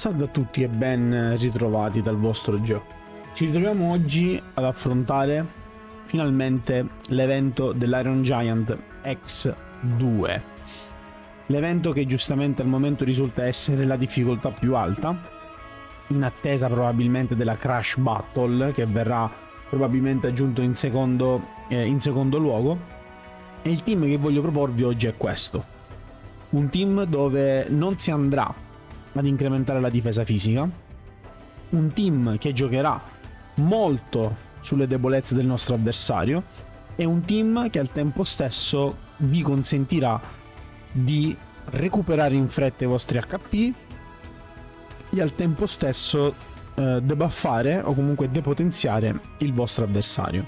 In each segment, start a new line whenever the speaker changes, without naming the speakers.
Salve a tutti e ben ritrovati dal vostro Gio. Ci ritroviamo oggi ad affrontare finalmente l'evento dell'Iron Giant X2. L'evento che giustamente al momento risulta essere la difficoltà più alta, in attesa probabilmente della Crash Battle che verrà probabilmente aggiunto in secondo luogo. E il team che voglio proporvi oggi è questo. Un team dove non si andrà ad incrementare la difesa fisica, un team che giocherà molto sulle debolezze del nostro avversario e un team che al tempo stesso vi consentirà di recuperare in fretta i vostri HP e al tempo stesso debuffare o comunque depotenziare il vostro avversario.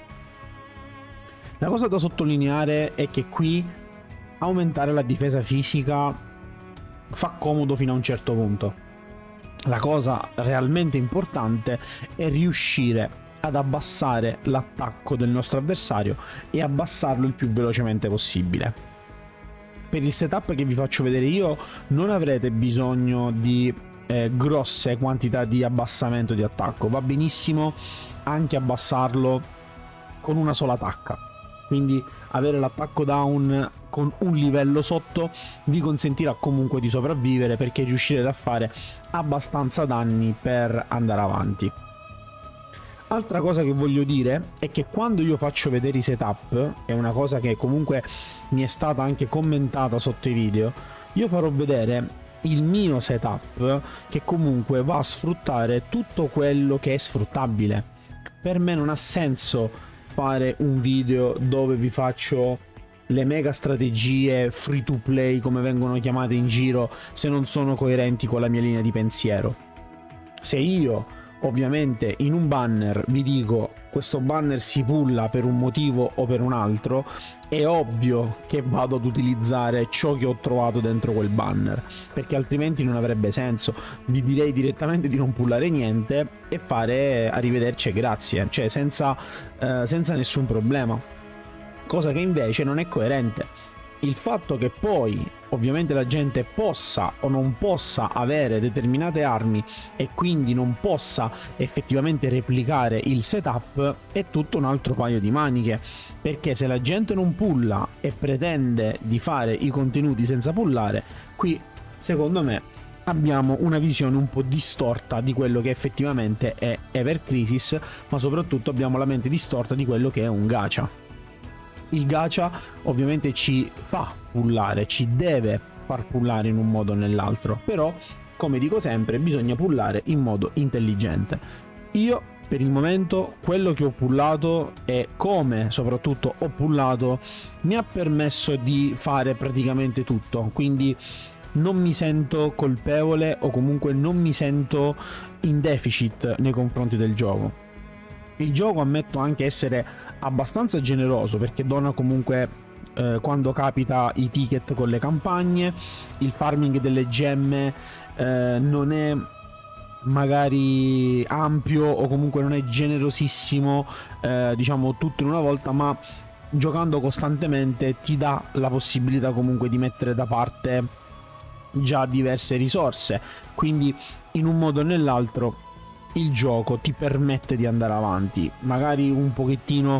La cosa da sottolineare è che qui aumentare la difesa fisica fa comodo fino a un certo punto. La cosa realmente importante è riuscire ad abbassare l'attacco del nostro avversario e abbassarlo il più velocemente possibile. Per il setup che vi faccio vedere io non avrete bisogno di grosse quantità di abbassamento di attacco, va benissimo anche abbassarlo con una sola tacca. Quindi avere l'attacco down con un livello sotto vi consentirà comunque di sopravvivere, perché riuscirete a fare abbastanza danni per andare avanti. Altra cosa che voglio dire è che quando io faccio vedere i setup, è una cosa che comunque mi è stata anche commentata sotto i video, io farò vedere il mio setup che comunque va a sfruttare tutto quello che è sfruttabile. Per me non ha senso fare un video dove vi faccio le mega strategie free to play come vengono chiamate in giro se non sono coerenti con la mia linea di pensiero. Se io ovviamente in un banner vi dico questo banner si pulla per un motivo o per un altro, è ovvio che vado ad utilizzare ciò che ho trovato dentro quel banner, perché altrimenti non avrebbe senso. Vi direi direttamente di non pullare niente e fare arrivederci e grazie, cioè senza nessun problema, cosa che invece non è coerente. Il fatto che poi ovviamente la gente possa o non possa avere determinate armi e quindi non possa effettivamente replicare il setup è tutto un altro paio di maniche, perché se la gente non pulla e pretende di fare i contenuti senza pullare, qui secondo me abbiamo una visione un po' distorta di quello che effettivamente è Ever Crisis, ma soprattutto abbiamo la mente distorta di quello che è un gacha. Il gacha ovviamente ci fa pullare, ci deve far pullare in un modo o nell'altro, però come dico sempre bisogna pullare in modo intelligente. Io per il momento quello che ho pullato e come soprattutto ho pullato mi ha permesso di fare praticamente tutto, quindi non mi sento colpevole o comunque non mi sento in deficit nei confronti del gioco. Il gioco ammetto anche essere abbastanza generoso, perché dona comunque quando capita i ticket con le campagne, il farming delle gemme non è magari ampio o comunque non è generosissimo diciamo tutto in una volta, ma giocando costantemente ti dà la possibilità comunque di mettere da parte già diverse risorse, quindi in un modo o nell'altro il gioco ti permette di andare avanti, magari un pochettino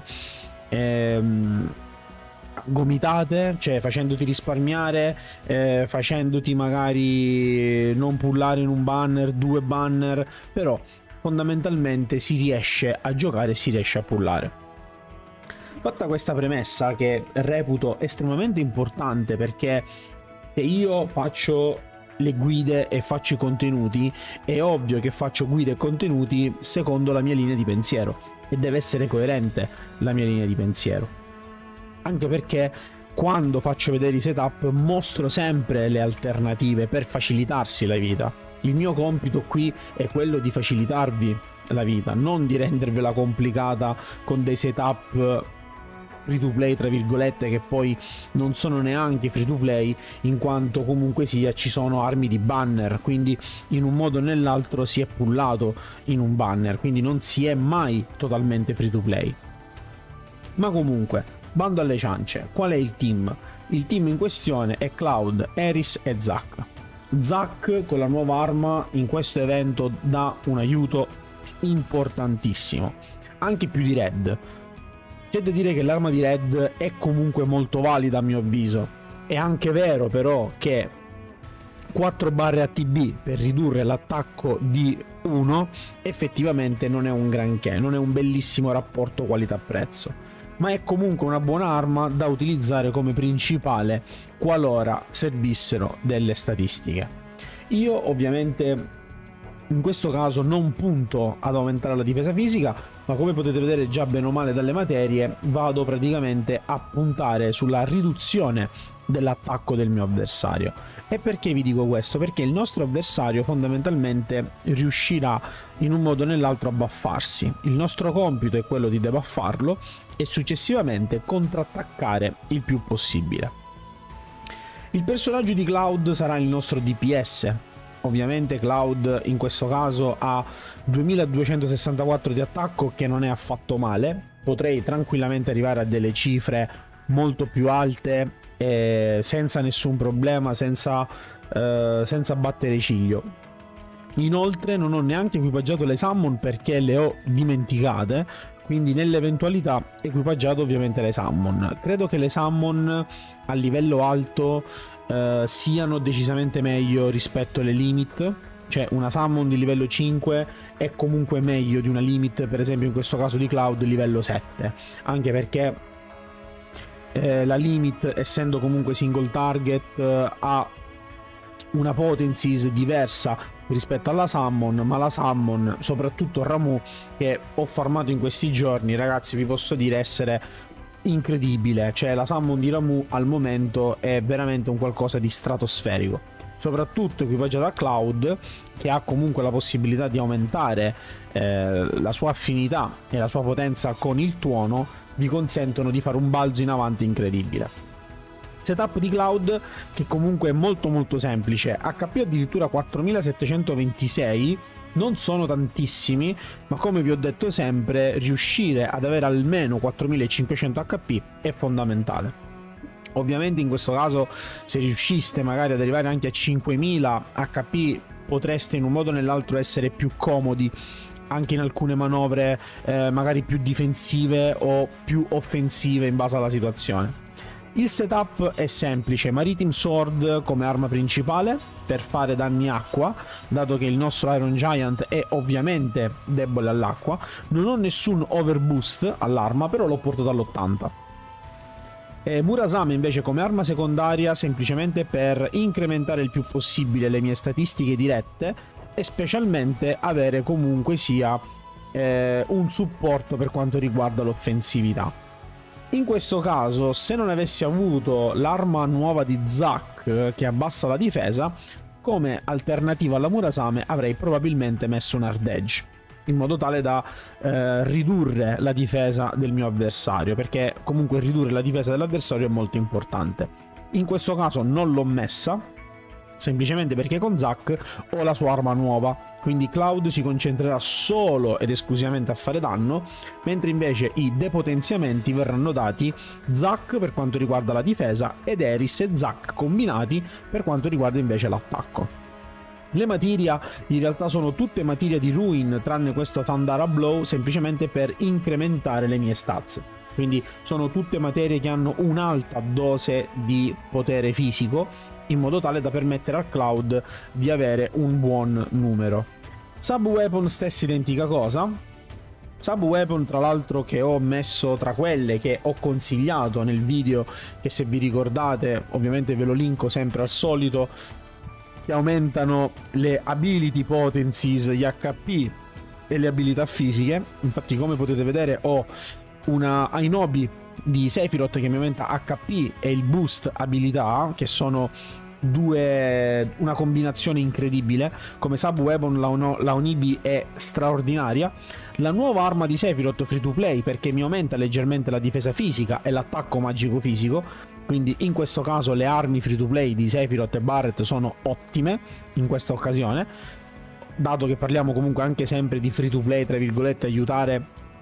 gomitate, cioè facendoti risparmiare, facendoti magari non pullare in un banner, due banner, però fondamentalmente si riesce a giocare e si riesce a pullare. Fatta questa premessa, che reputo estremamente importante, perché se io faccio le guide e faccio i contenuti, è ovvio che faccio guide e contenuti secondo la mia linea di pensiero e deve essere coerente la mia linea di pensiero, anche perché quando faccio vedere i setup mostro sempre le alternative per facilitarsi la vita. Il mio compito qui è quello di facilitarvi la vita, non di rendervela complicata con dei setup free to play tra virgolette, che poi non sono neanche free to play, in quanto comunque sia ci sono armi di banner, quindi in un modo o nell'altro si è pullato in un banner, quindi non si è mai totalmente free to play. Ma comunque, bando alle ciance, qual è il team? Il team in questione è Cloud, Eris e Zac. Zac con la nuova arma in questo evento dà un aiuto importantissimo, anche più di Red. C'è da dire che l'arma di Red è comunque molto valida a mio avviso. È anche vero però che 4 barre ATB per ridurre l'attacco di 1 effettivamente non è un granché, non è un bellissimo rapporto qualità-prezzo, ma è comunque una buona arma da utilizzare come principale qualora servissero delle statistiche. Io ovviamente in questo caso non punto ad aumentare la difesa fisica, ma come potete vedere già bene o male dalle materie vado praticamente a puntare sulla riduzione dell'attacco del mio avversario. E perché vi dico questo? Perché il nostro avversario fondamentalmente riuscirà in un modo o nell'altro a buffarsi. Il nostro compito è quello di debuffarlo e successivamente contrattaccare il più possibile. Il personaggio di Cloud sarà il nostro DPS. Ovviamente Cloud in questo caso ha 2264 di attacco, che non è affatto male. Potrei tranquillamente arrivare a delle cifre molto più alte senza nessun problema, senza battere ciglio. Inoltre non ho neanche equipaggiato le summon perché le ho dimenticate, quindi nell'eventualità equipaggiato ovviamente le summon. Credo che le summon a livello alto siano decisamente meglio rispetto alle limit, cioè una summon di livello 5 è comunque meglio di una limit, per esempio in questo caso di Cloud livello 7, anche perché la limit, essendo comunque single target, ha una potencies diversa rispetto alla summon, ma la summon, soprattutto Ramuh, che ho farmato in questi giorni, ragazzi, vi posso dire essere incredibile. Cioè la summon di Ramuh al momento è veramente un qualcosa di stratosferico, soprattutto equipaggiata a Cloud, che ha comunque la possibilità di aumentare la sua affinità e la sua potenza con il tuono, vi consentono di fare un balzo in avanti incredibile. Setup di Cloud che comunque è molto molto semplice, HP addirittura 4726, non sono tantissimi, ma come vi ho detto sempre, riuscire ad avere almeno 4500 HP è fondamentale. Ovviamente in questo caso, se riusciste magari ad arrivare anche a 5000 HP, potreste in un modo o nell'altro essere più comodi anche in alcune manovre magari più difensive o più offensive in base alla situazione. Il setup è semplice: Maritime Sword come arma principale per fare danni acqua, dato che il nostro Iron Giant è ovviamente debole all'acqua. Non ho nessun overboost all'arma, però l'ho portato all'80. Murasame invece come arma secondaria, semplicemente per incrementare il più possibile le mie statistiche dirette e specialmente avere comunque sia un supporto per quanto riguarda l'offensività. In questo caso, se non avessi avuto l'arma nuova di Zac che abbassa la difesa, come alternativa alla Murasame avrei probabilmente messo un Hard Edge, in modo tale da ridurre la difesa del mio avversario, perché comunque ridurre la difesa dell'avversario è molto importante. In questo caso non l'ho messa, semplicemente perché con Zac ho la sua arma nuova, quindi Cloud si concentrerà solo ed esclusivamente a fare danno, mentre invece i depotenziamenti verranno dati Zac per quanto riguarda la difesa ed Eris e Zac combinati per quanto riguarda invece l'attacco. Le materia in realtà sono tutte materia di Ruin, tranne questo Thundara Blow, semplicemente per incrementare le mie stats. Quindi sono tutte materie che hanno un'alta dose di potere fisico, in modo tale da permettere al Cloud di avere un buon numero. Sub-weapon stessa identica cosa. Sub-weapon tra l'altro che ho messo tra quelle che ho consigliato nel video, che se vi ricordate ovviamente ve lo linko sempre al solito, che aumentano le ability potencies, gli HP e le abilità fisiche. Infatti come potete vedere ho una Ainobi di Sephiroth che mi aumenta HP e il boost abilità, che sono una combinazione incredibile. Come sub weapon la Onibi è straordinaria. La nuova arma di Sephiroth free to play, perché mi aumenta leggermente la difesa fisica e l'attacco magico fisico, quindi in questo caso le armi free to play di Sephiroth e Barret sono ottime in questa occasione, dato che parliamo comunque anche sempre di free to play, tra virgolette, aiutare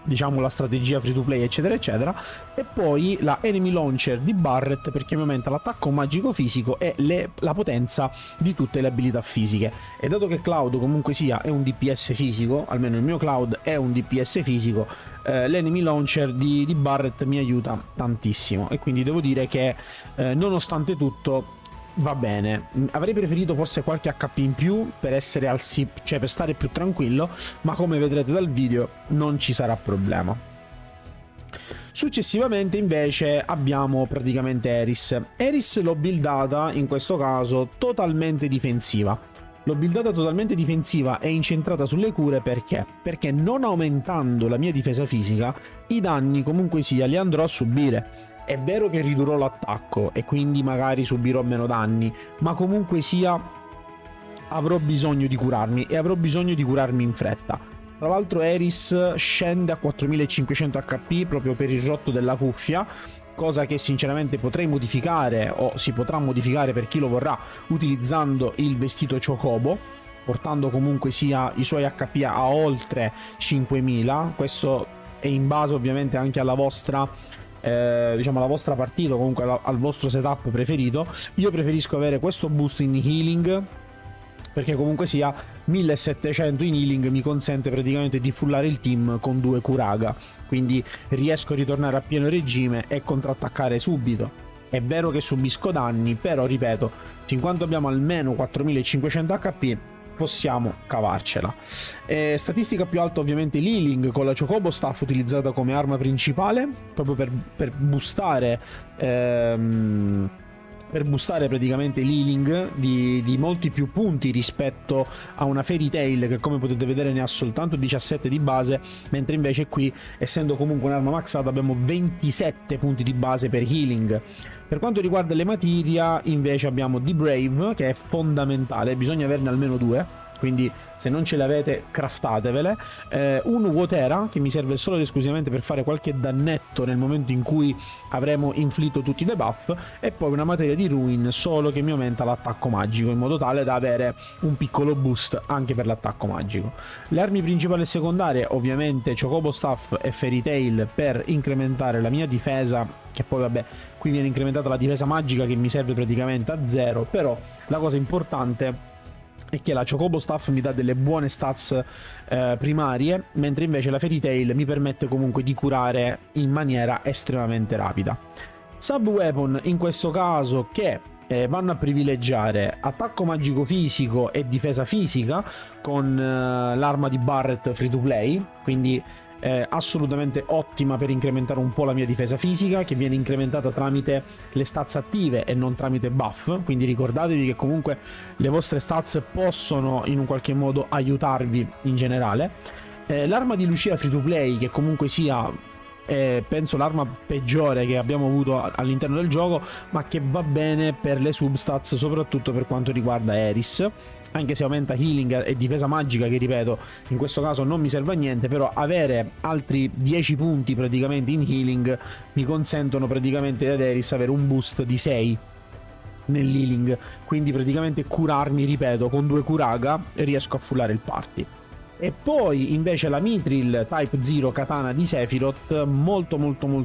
diciamo la strategia free to play eccetera eccetera, e poi la enemy launcher di Barret perché mi aumenta l'attacco magico fisico e la potenza di tutte le abilità fisiche. E dato che Cloud comunque sia è un DPS fisico, almeno il mio Cloud è un DPS fisico, l'enemy launcher di Barret mi aiuta tantissimo, e quindi devo dire che nonostante tutto va bene. Avrei preferito forse qualche HP in più per essere cioè per stare più tranquillo, ma come vedrete dal video non ci sarà problema. Successivamente invece abbiamo praticamente Eris. Eris l'ho buildata in questo caso totalmente difensiva. L'ho buildata totalmente difensiva e incentrata sulle cure perché? Perché non aumentando la mia difesa fisica, i danni comunque sia li andrò a subire. È vero che ridurrò l'attacco e quindi magari subirò meno danni, ma comunque sia avrò bisogno di curarmi e avrò bisogno di curarmi in fretta. Tra l'altro Eris scende a 4500 HP proprio per il rotto della cuffia, cosa che sinceramente potrei modificare o si potrà modificare per chi lo vorrà utilizzando il vestito Chocobo, portando comunque sia i suoi HP a oltre 5000. Questo è in base ovviamente anche alla vostra diciamo alla vostra partita, comunque al vostro setup preferito. Io preferisco avere questo boost in healing perché comunque sia 1700 in healing mi consente praticamente di fullare il team con 2 Kuraga, quindi riesco a ritornare a pieno regime e contrattaccare subito. È vero che subisco danni, però ripeto, fin quando abbiamo almeno 4500 HP possiamo cavarcela. Statistica più alta ovviamente l'healing con la Chocobo Staff utilizzata come arma principale proprio per boostare praticamente l'healing di molti più punti rispetto a una Fairy Tail che come potete vedere ne ha soltanto 17 di base, mentre invece qui, essendo comunque un'arma maxata, abbiamo 27 punti di base per healing. Per quanto riguarda le materia invece abbiamo The Brave, che è fondamentale, bisogna averne almeno 2, quindi se non ce le avete craftatevele. Un Wotera che mi serve solo ed esclusivamente per fare qualche dannetto nel momento in cui avremo inflitto tutti i debuff, e poi una materia di Ruin solo che mi aumenta l'attacco magico in modo tale da avere un piccolo boost anche per l'attacco magico. Le armi principali e secondarie ovviamente Chocobo Staff e Fairy Tail per incrementare la mia difesa, che poi vabbè qui viene incrementata la difesa magica che mi serve praticamente a 0, però la cosa importante è che la Chocobo Staff mi dà delle buone stats primarie, mentre invece la Fairy Tail mi permette comunque di curare in maniera estremamente rapida. Sub Weapon in questo caso che vanno a privilegiare attacco magico fisico e difesa fisica con l'arma di Barret free to play, quindi assolutamente ottima per incrementare un po' la mia difesa fisica, che viene incrementata tramite le stats attive e non tramite buff, quindi ricordatevi che comunque le vostre stats possono in un qualche modo aiutarvi in generale. L'arma di Lucia free to play, che comunque sia penso l'arma peggiore che abbiamo avuto all'interno del gioco, ma che va bene per le substats, soprattutto per quanto riguarda Eris, anche se aumenta healing e difesa magica, che ripeto in questo caso non mi serve a niente, però avere altri 10 punti praticamente in healing mi consentono praticamente ad Eris avere un boost di 6 nell'healing, quindi praticamente curarmi, ripeto, con 2 Kuraga riesco a fullare il party. E poi invece la Mithril Type 0 Katana di Sephiroth, molto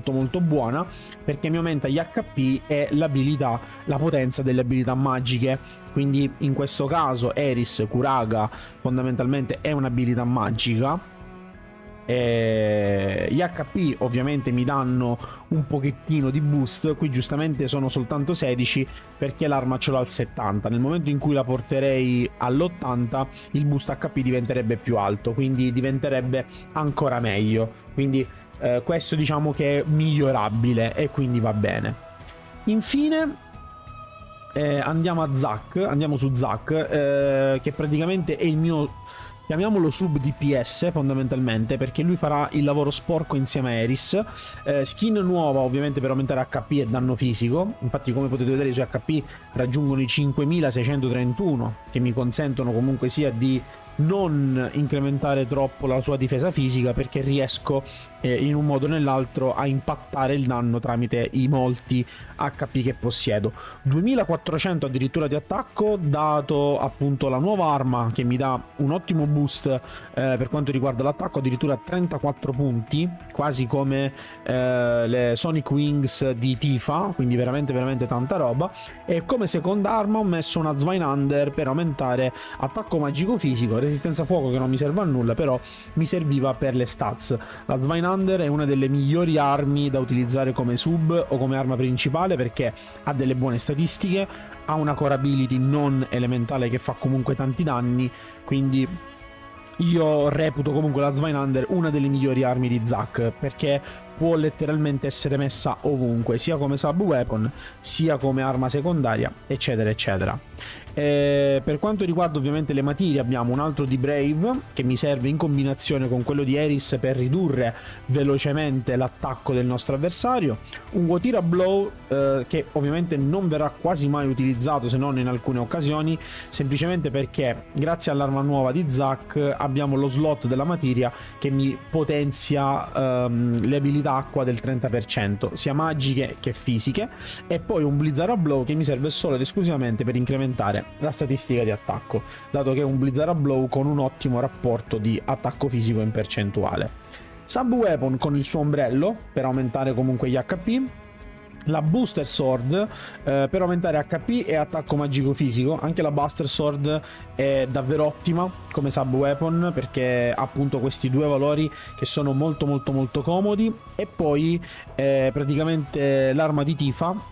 buona, perché mi aumenta gli HP e l'abilità, la potenza delle abilità magiche. Quindi in questo caso Eris Kuraga fondamentalmente è un'abilità magica. Gli HP ovviamente mi danno un pochettino di boost, qui giustamente sono soltanto 16 perché l'arma ce l'ho al 70, nel momento in cui la porterei all'80 il boost HP diventerebbe più alto, quindi diventerebbe ancora meglio, quindi questo diciamo che è migliorabile e quindi va bene. Infine andiamo su Zack, che praticamente è il mio, chiamiamolo sub DPS fondamentalmente, perché lui farà il lavoro sporco insieme a Eris. Skin nuova ovviamente per aumentare HP e danno fisico, infatti come potete vedere i suoi HP raggiungono i 5631, che mi consentono comunque sia di non incrementare troppo la sua difesa fisica, perché riesco in un modo o nell'altro a impattare il danno tramite i molti HP che possiedo. 2400 addirittura di attacco, dato appunto la nuova arma che mi dà un ottimo boost per quanto riguarda l'attacco, addirittura 34 punti, quasi come le Sonic Wings di Tifa, quindi veramente veramente tanta roba. E come seconda arma ho messo una Zweinander per aumentare attacco magico fisico, resistenza fuoco che non mi serve a nulla, però mi serviva per le stats. La Zweinander è una delle migliori armi da utilizzare come sub o come arma principale, perché ha delle buone statistiche, ha una core ability non elementale che fa comunque tanti danni, quindi io reputo comunque la Zweinander una delle migliori armi di Zack, perché può letteralmente essere messa ovunque, sia come sub weapon, sia come arma secondaria, eccetera eccetera. Per quanto riguarda ovviamente le materie, abbiamo un altro di Brave che mi serve in combinazione con quello di Eris per ridurre velocemente l'attacco del nostro avversario, un Wotira Blow che ovviamente non verrà quasi mai utilizzato se non in alcune occasioni, semplicemente perché grazie all'arma nuova di Zack abbiamo lo slot della materia che mi potenzia le abilità acqua del 30%, sia magiche che fisiche, e poi un Blizzard Blow che mi serve solo ed esclusivamente per incrementare la statistica di attacco, dato che è un Blizzard Blow con un ottimo rapporto di attacco fisico in percentuale. Sub Weapon con il suo ombrello per aumentare comunque gli HP, la Booster Sword per aumentare HP e attacco magico fisico. Anche la Buster Sword è davvero ottima come sub weapon, perché ha appunto questi due valori che sono molto molto molto comodi. E poi praticamente l'arma di Tifa,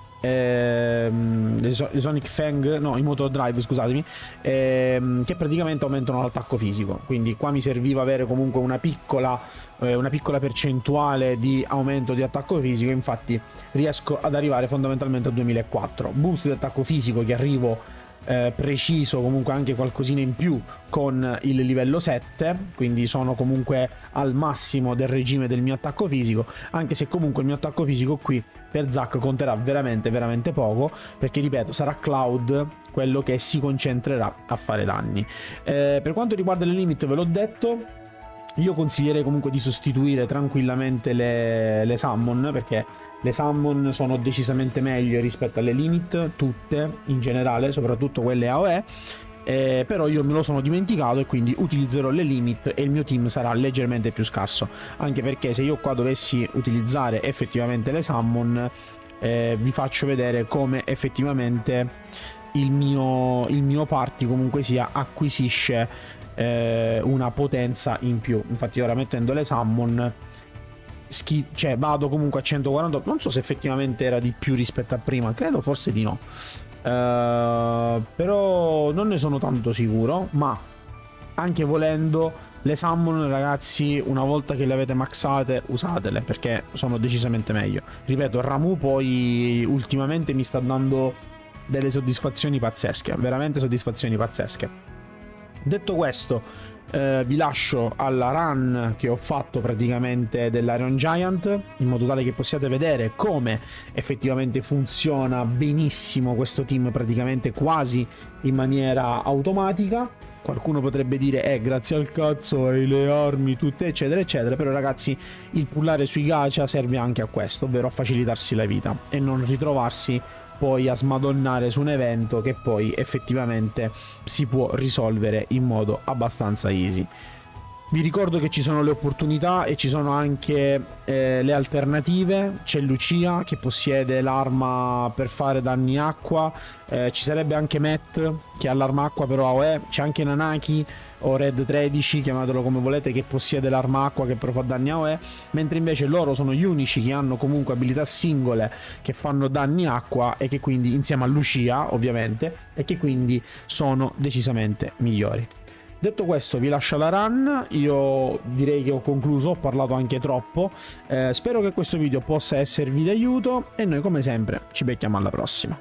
le Sonic Fang, no, i Motor Drive, scusatemi, che praticamente aumentano l'attacco fisico, quindi qua mi serviva avere comunque una piccola percentuale di aumento di attacco fisico, infatti riesco ad arrivare fondamentalmente a 2004 boost di attacco fisico, che arrivo preciso, comunque anche qualcosina in più con il livello 7, quindi sono comunque al massimo del regime del mio attacco fisico, anche se comunque il mio attacco fisico qui per Zack conterà veramente veramente poco, perché ripeto, sarà Cloud quello che si concentrerà a fare danni. Per quanto riguarda le limit, ve l'ho detto, io consiglierei comunque di sostituire tranquillamente le summon, perché le summon sono decisamente meglio rispetto alle limit, tutte in generale, soprattutto quelle AOE. Però io me lo sono dimenticato e quindi utilizzerò le limit e il mio team sarà leggermente più scarso, anche perché se io qua dovessi utilizzare effettivamente le summon, vi faccio vedere come effettivamente il mio party comunque sia acquisisce una potenza in più. Infatti ora mettendo le summon cioè vado comunque a 148, non so se effettivamente era di più rispetto a prima, credo forse di no, però non ne sono tanto sicuro, ma anche volendo le summon, ragazzi, una volta che le avete maxate usatele, perché sono decisamente meglio. Ripeto, Ramuh poi ultimamente mi sta dando delle soddisfazioni pazzesche, veramente soddisfazioni pazzesche. Detto questo, vi lascio alla run che ho fatto praticamente dell'Iron Giant, in modo tale che possiate vedere come effettivamente funziona benissimo questo team, praticamente quasi in maniera automatica. Qualcuno potrebbe dire grazie al cazzo hai le armi tutte eccetera eccetera, però ragazzi, il pullare sui gacha serve anche a questo, ovvero a facilitarsi la vita e non ritrovarsi poi a smadonnare su un evento che poi effettivamente si può risolvere in modo abbastanza easy. Vi ricordo che ci sono le opportunità e ci sono anche le alternative. C'è Lucia che possiede l'arma per fare danni acqua, ci sarebbe anche Matt che ha l'arma acqua però AOE, c'è anche Nanaki o Red 13, chiamatelo come volete, che possiede l'arma acqua che però fa danni AOE, mentre invece loro sono gli unici che hanno comunque abilità singole che fanno danni acqua e che quindi, insieme a Lucia ovviamente, e che quindi sono decisamente migliori. Detto questo, vi lascio la run, io direi che ho concluso, ho parlato anche troppo, spero che questo video possa esservi di aiuto e noi come sempre ci becchiamo alla prossima.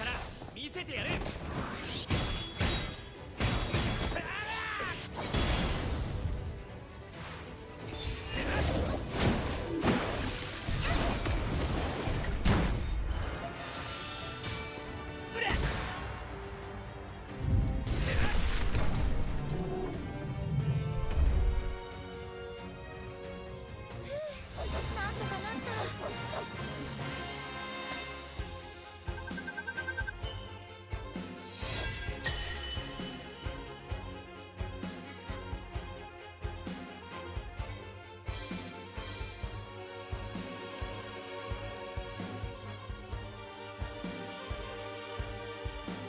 から見せてやる。